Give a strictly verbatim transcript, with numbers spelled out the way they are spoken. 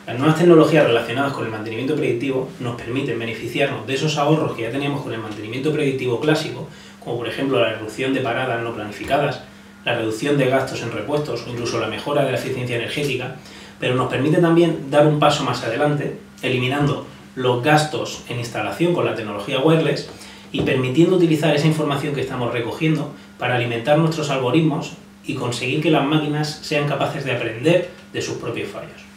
Las nuevas tecnologías relacionadas con el mantenimiento predictivo nos permiten beneficiarnos de esos ahorros que ya teníamos con el mantenimiento predictivo clásico, como por ejemplo la reducción de paradas no planificadas, la reducción de gastos en repuestos o incluso la mejora de la eficiencia energética, pero nos permite también dar un paso más adelante, eliminando los gastos en instalación con la tecnología wireless y permitiendo utilizar esa información que estamos recogiendo para alimentar nuestros algoritmos y conseguir que las máquinas sean capaces de aprender de sus propios fallos.